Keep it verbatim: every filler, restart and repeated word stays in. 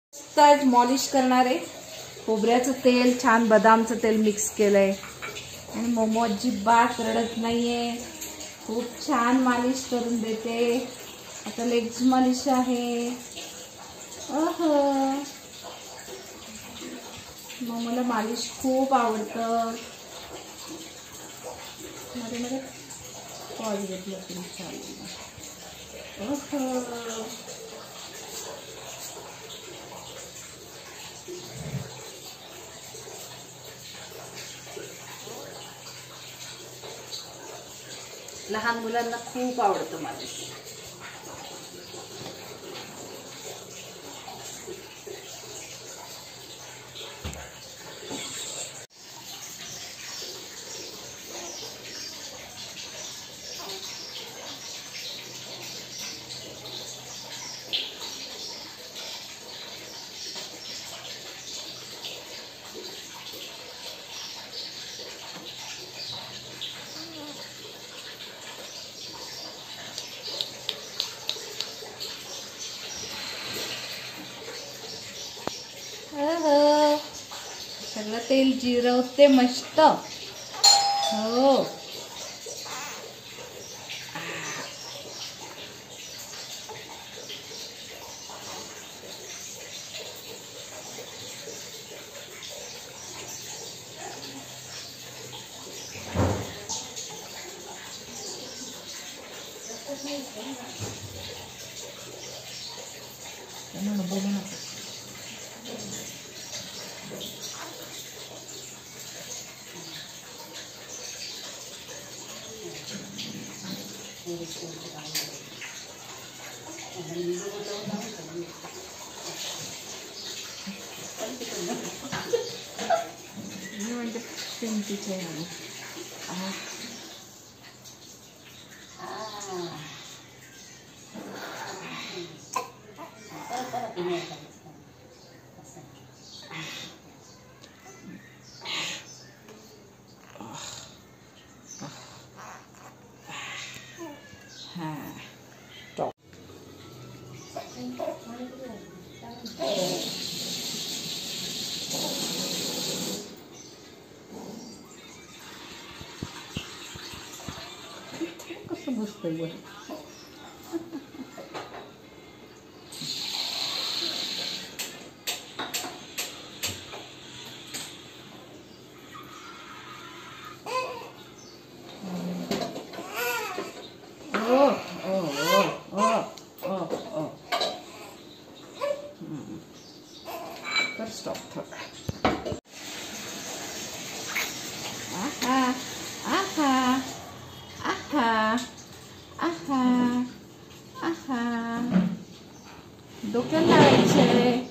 मस्त मॉलिश करणार आहे। खोबऱ्याचं तेल, छान बदामचं तेल मिक्स केलंय आणि मोमो अजिबात रडत नाहीये। खूप छान मालिश करून देते। आता लेग्स मालिश आहे। ओहो, मोमोला मालिश खूप आवडतं। मध्ये मध्ये पॉज घेतला तरी चालेल। ओहो, लहान मुलांना खूप आवडतं मालिश। सगळं तेल जिरवते मस्त। हो, बोलू नका। म्हणजे पिंकीचे आहे। कसं बसतंय वर। तर स्टॉप थोडा। आहा आहा आहा आहा आहा, डोक्याला लावायचे।